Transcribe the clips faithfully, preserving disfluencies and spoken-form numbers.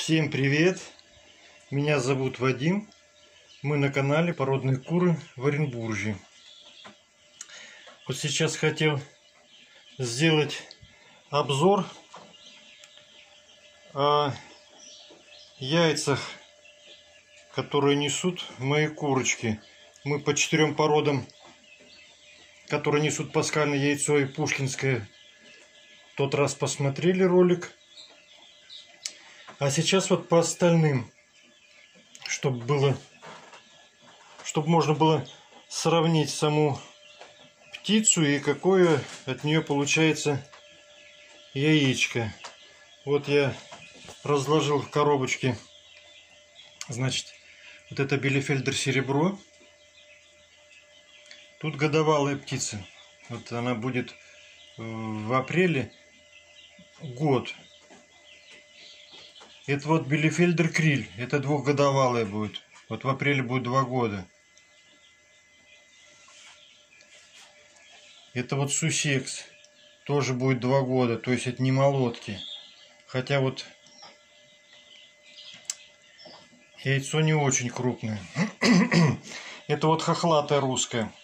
Всем привет! Меня зовут Вадим. Мы на канале Породные куры в Оренбурге. Вот сейчас хотел сделать обзор о яйцах, которые несут мои курочки. Мы по четырем породам, которые несут пасхальное яйцо и пушкинское, в тот раз посмотрели ролик. А сейчас вот по остальным, чтобы было, чтобы можно было сравнить саму птицу и какое от нее получается яичко. Вот я разложил в коробочке, значит, вот это Билефельдер серебро. Тут годовалая птица. Вот она будет в апреле год. Это вот Билефельдер Криль. Это двухгодовалая будет. Вот в апреле будет два года. Это вот Сусекс. Тоже будет два года. То есть это не молотки. Хотя вот яйцо не очень крупное. Это вот хохлатая русская.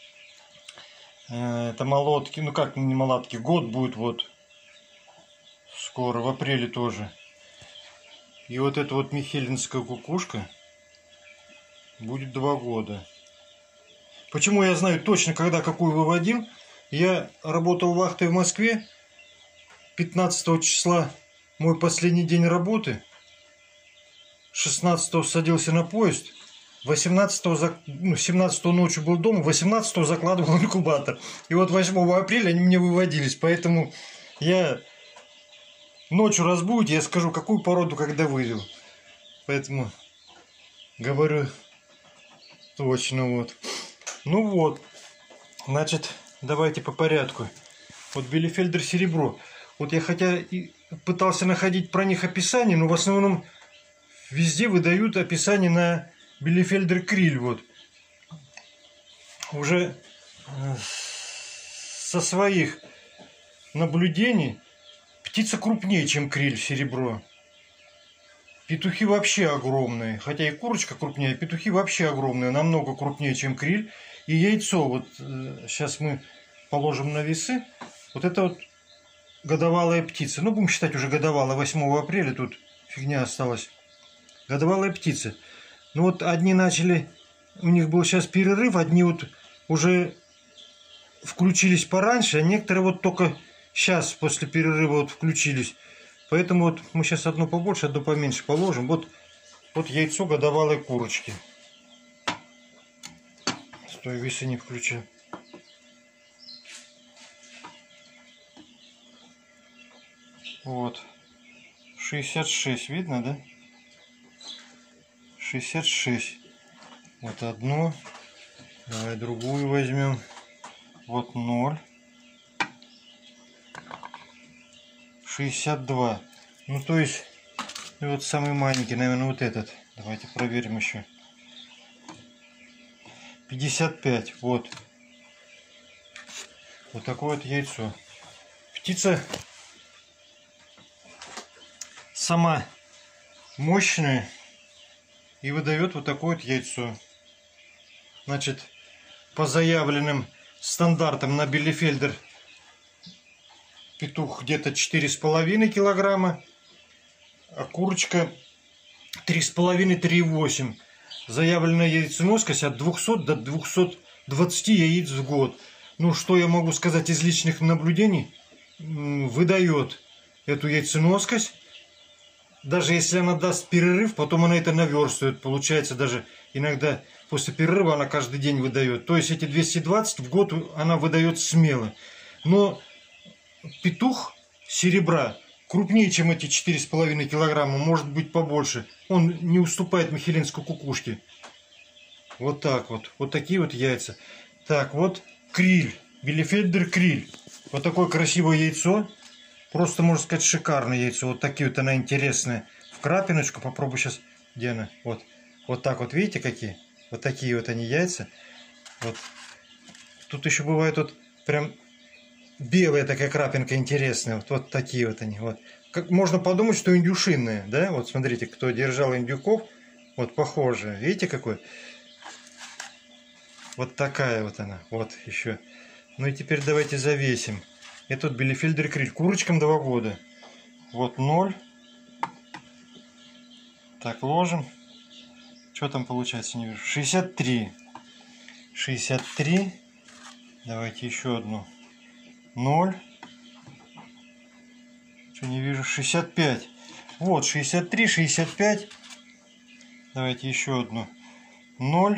Это молотки. Ну как не молотки. Год будет вот. Скоро. В апреле тоже. И вот эта вот михелинская кукушка будет два года. Почему я знаю точно, когда какую выводил? Я работал вахтой в Москве. пятнадцатого числа мой последний день работы. шестнадцатого садился на поезд. восемнадцатого, ну, семнадцатого ночью был дома. восемнадцатого закладывал инкубатор. И вот восьмого апреля они мне выводились. Поэтому я... Ночью разбудите, я скажу, какую породу когда вывел. Поэтому говорю точно вот. Ну вот. Значит, давайте по порядку. Вот Билефельдер серебро. Вот я хотя и пытался находить про них описание, но в основном везде выдают описание на Билефельдер Криль. Вот. Уже со своих наблюдений птица крупнее, чем криль серебро. Петухи вообще огромные. Хотя и курочка крупнее, петухи вообще огромные. Намного крупнее, чем криль. И яйцо, вот э, сейчас мы положим на весы. Вот это вот годовалая птица. Ну, будем считать уже годовалая. восьмого апреля тут фигня осталась. Годовалая птица. Ну вот одни начали, у них был сейчас перерыв. Одни вот уже включились пораньше, а некоторые вот только... Сейчас после перерыва вот включились. Поэтому вот мы сейчас одну побольше, одну поменьше положим. Вот, вот яйцо годовалой курочки. Стой, весы не включаю. Вот. шестьдесят шесть. Видно, да? шестьдесят шесть. Вот одно. Давай другую возьмем. Вот ноль. шестьдесят два. Ну, то есть, вот самый маленький, наверное, вот этот. Давайте проверим еще. пятьдесят пять. Вот. Вот такое вот яйцо. Птица сама мощная и выдает вот такое вот яйцо. Значит, по заявленным стандартам на Билефельдер петух где-то четыре с половиной килограмма, а курочка три с половиной — три и восемь. Заявленная яйценоскость от двухсот до двухсот двадцати яиц в год. Ну, что я могу сказать из личных наблюдений? Выдает эту яйценоскость. Даже если она даст перерыв, потом она это наверстывает. Получается, даже иногда после перерыва она каждый день выдает. То есть эти двести двадцать в год она выдает смело. Но петух серебра крупнее, чем эти четыре с половиной килограмма, может быть побольше. Он не уступает михелинской кукушке. Вот так вот. Вот такие вот яйца. Так, вот криль. Билефельдер Криль. Вот такое красивое яйцо. Просто, можно сказать, шикарное яйцо. Вот такие вот она интересные. В крапиночку. Попробую сейчас. Где она? Вот. Вот так вот. Видите, какие? Вот такие вот они яйца. Вот. Тут еще бывает вот прям... Белая такая крапинка интересная. Вот, вот такие вот они. Вот. как можно подумать, что индюшиная, да? Вот смотрите, кто держал индюков, вот похоже. Видите, какой? Вот такая вот она, вот еще. Ну и теперь давайте завесим. Это вот Билефельдер криль. Курочкам два года. Вот ноль. Так, ложим. Что там получается, не вижу. шестьдесят три. шестьдесят три. Давайте еще одну. ноль. Что не вижу. шестьдесят пять. Вот, шестьдесят три, шестьдесят пять. Давайте еще одну. ноль.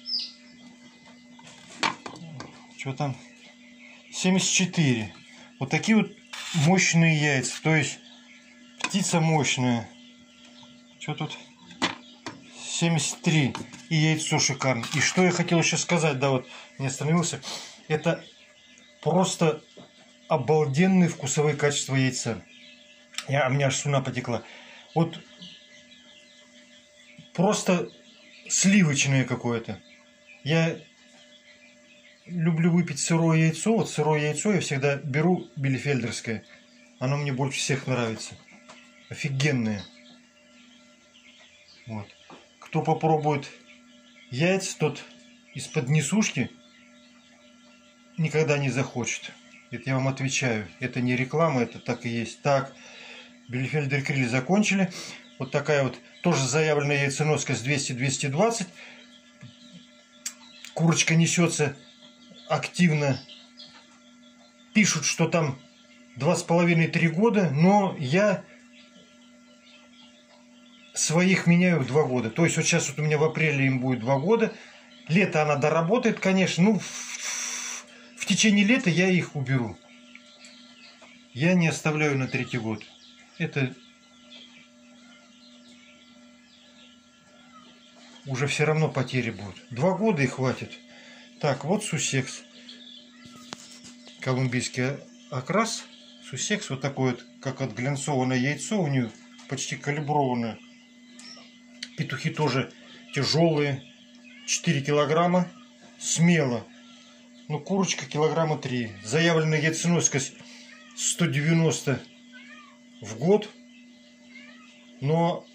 Что там? семьдесят четыре. Вот такие вот мощные яйца. То есть птица мощная. Что тут? семьдесят три. И яйцо шикарное. И что я хотел еще сказать, да, вот не остановился. Это просто обалденные вкусовые качества яйца. Я, у меня аж слюна потекла. Вот просто сливочное какое-то. Я люблю выпить сырое яйцо. Вот сырое яйцо я всегда беру билефельдерское. Оно мне больше всех нравится. Офигенное. Вот. Кто попробует яйца, тот из-под несушки никогда не захочет. Это я вам отвечаю. Это не реклама, это так и есть. Так, Билефельдер криль закончили. Вот такая вот тоже заявленная яйценоска с двести — двести двадцать. Курочка несется активно. Пишут, что там два с половиной — три года, но я своих меняю в два года. То есть вот сейчас вот у меня в апреле им будет два года. Лето она доработает, конечно. Ну, в, в течение лета я их уберу. Я не оставляю на третий год. Это уже все равно потери будут. Два года и хватит. Так, вот Суссекс. Колумбийский окрас. Суссекс вот такой вот, как отглянцованное яйцо. У нее почти калиброванное. Петухи тоже тяжелые. четыре килограмма. Смело. Ну, курочка килограмма три. Заявленная яйценоскость сто девяносто в год. Но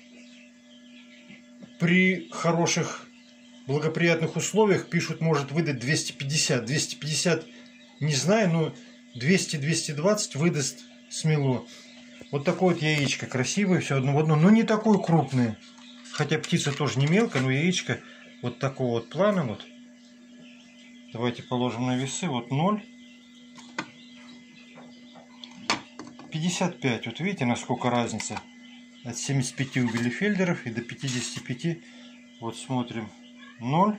при хороших благоприятных условиях пишут, может выдать двести пятьдесят. двести пятьдесят не знаю, но двести — двести двадцать выдаст смело. Вот такое вот яичко красивое, все одно в одно, но не такое крупное. Хотя птица тоже не мелкая, но яичко вот такого вот плана. Вот. Давайте положим на весы. Вот ноль. пятьдесят пять. Вот видите, насколько разница. От семидесяти пяти у билефельдеров и до пятидесяти пяти. Вот смотрим. ноль.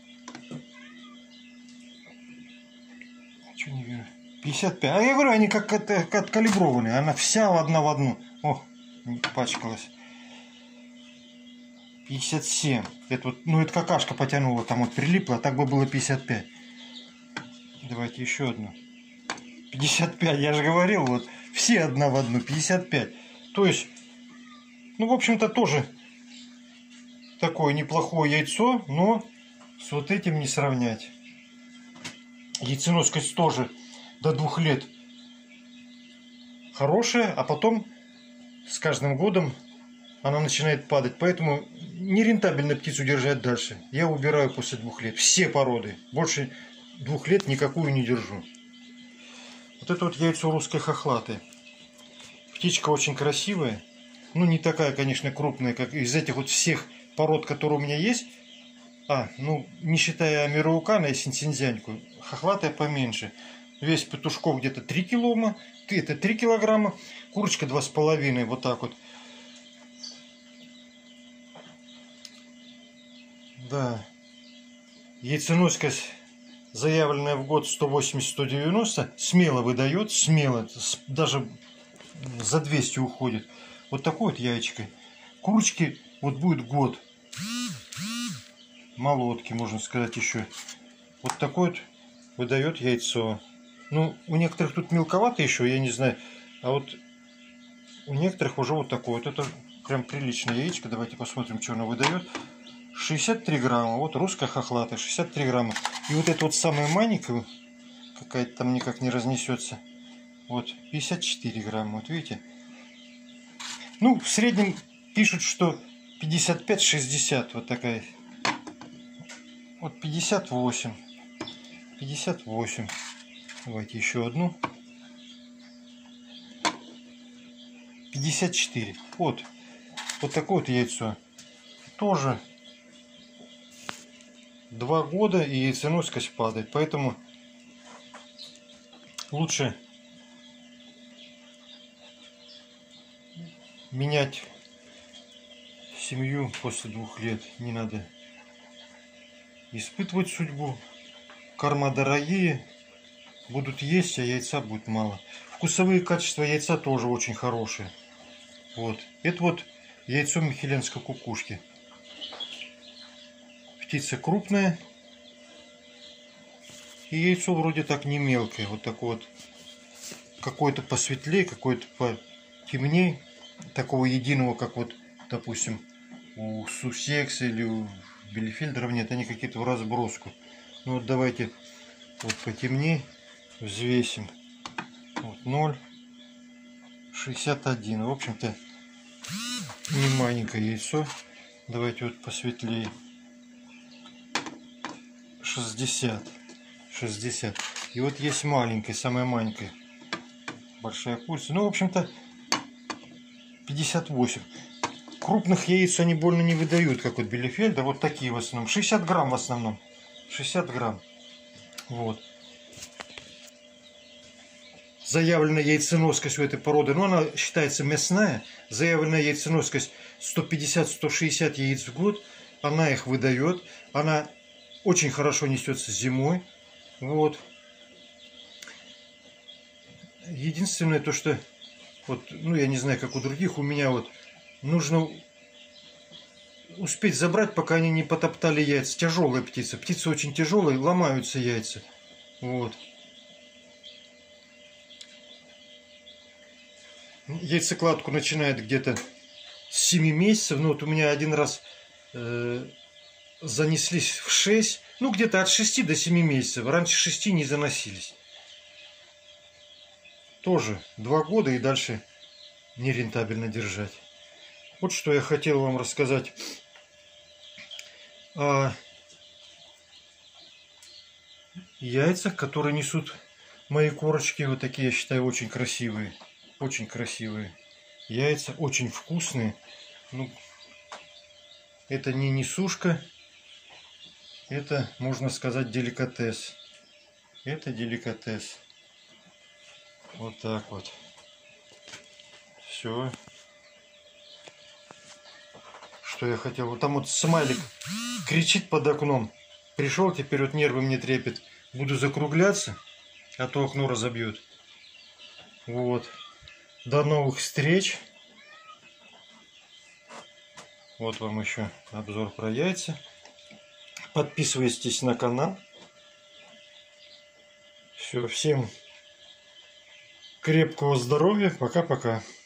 Что не вижу? пятьдесят пять. А я говорю, они как откалиброванные. Она вся одна в одну. О, пачкалась. пятьдесят семь. Это вот, ну это какашка потянула, там вот прилипла, а так бы было пятьдесят пять. Давайте еще одну. пятьдесят пять, я же говорил, вот все одна в одну, пятьдесят пять. То есть, ну в общем-то тоже такое неплохое яйцо, но с вот этим не сравнять. Яйценоскость тоже до двух лет хорошая, а потом с каждым годом она начинает падать. Поэтому нерентабельно птицу держать дальше. Я убираю после двух лет. Все породы. Больше двух лет никакую не держу. Вот это вот яйцо русской хохлатой. Птичка очень красивая. Ну, не такая, конечно, крупная, как из этих вот всех пород, которые у меня есть. А, ну, не считая Амираукана и Синсинзяньку. Хохлатая поменьше. Вес петушков где-то три килограмма. Это три килограмма. Курочка два с половиной. Вот так вот. Да. Яйценоскость, заявленная в год сто восемьдесят — сто девяносто, смело выдает, смело. Даже за двести уходит. Вот такой вот яичко. Курочки вот будет год. Молотки, можно сказать, еще. Вот такой вот выдает яйцо. Ну, у некоторых тут мелковато еще, я не знаю. А вот у некоторых уже вот такой вот. Это прям приличное яичко. Давайте посмотрим, что оно выдает. шестьдесят три грамма. Вот русская хохлатая. шестьдесят три грамма. И вот это вот самая маленькая, какая-то там никак не разнесется. Вот, пятьдесят четыре грамма. Вот видите? Ну, в среднем пишут, что пятьдесят пять шестьдесят. Вот такая. Вот пятьдесят восемь. пятьдесят восемь. Давайте еще одну. пятьдесят четыре. Вот. Вот такое вот яйцо. Тоже два года и яйценоскость падает. Поэтому лучше менять семью после двух лет. Не надо испытывать судьбу. Корма дорогие. Будут есть, а яйца будет мало. Вкусовые качества яйца тоже очень хорошие. Вот. Это вот яйцо михеленской кукушки. Птица крупная. И яйцо вроде так не мелкое. Вот такое вот. Какое-то посветлее, какое-то потемнее. Такого единого, как вот, допустим, у Суссекса или у Билефельдеров нет. Они какие-то в разброску. Ну вот давайте вот потемнее взвесим. Вот ноль шестьдесят один. В общем-то, не маленькое яйцо. Давайте вот посветлее. шестьдесят. шестьдесят. И вот есть маленькая, самая маленькая. Большая курица. Ну, в общем-то, пятьдесят восемь. Крупных яиц они больно не выдают, как вот Билефельда. Вот такие в основном. шестьдесят грамм в основном. шестьдесят грамм. Вот. Заявленная яйценоскость у этой породы, ну, она считается мясная. Заявленная яйценоскость сто пятьдесят — сто шестьдесят яиц в год. Она их выдает. Она очень хорошо несется зимой. Вот. Единственное то, что вот, ну, я не знаю, как у других, у меня вот нужно успеть забрать, пока они не потоптали яйца. Тяжелая птица. Птицы очень тяжелые, ломаются яйца. Вот. Яйцекладку начинает где-то с семи месяцев. Ну, вот у меня один раз э, занеслись в шесть. Ну, где-то от шести до семи месяцев. Раньше шести не заносились. Тоже два года и дальше нерентабельно держать. Вот что я хотел вам рассказать о яйцах, которые несут мои курочки. Вот такие, я считаю, очень красивые. Очень красивые яйца, очень вкусные. Ну, это не несушка, это, можно сказать, деликатес. Это деликатес. Вот так вот. Все. Что я хотел. Вот там вот смайлик кричит под окном. Пришел, теперь вот нервы мне трепет. Буду закругляться, а то окно разобьет. Вот. До новых встреч. Вот вам еще обзор про яйца. Подписывайтесь на канал. Все, всем крепкого здоровья. Пока-пока.